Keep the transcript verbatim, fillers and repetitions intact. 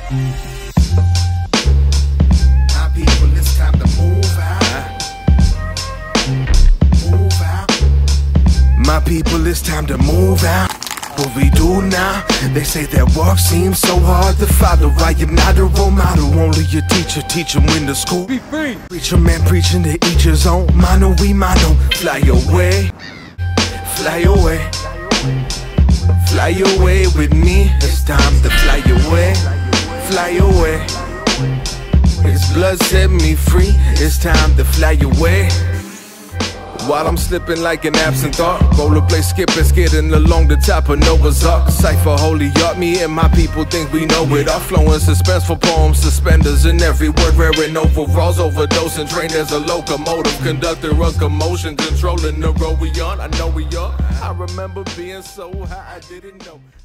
My people, it's time to move out. Move out. My people, it's time to move out. What we do now, they say that work seems so hard to follow. I am not a role model, only a teacher. Teach them when to school. Be free. Preacher man preaching to each his own. Mano we mano. Fly away, fly away, fly away with me. It's time to fly away, fly away. His blood set me free. It's time to fly away. While I'm slipping like an absent thought, rollerblade skipping, skidding along the top of Noah's Ark. Cypher holy art, me and my people think we know it. Our flowing suspenseful poems, suspenders in every word, wearing overalls, overdosing, trained as a locomotive, conductor of commotion, controlling the road we on. I know we are. I remember being so high, I didn't know.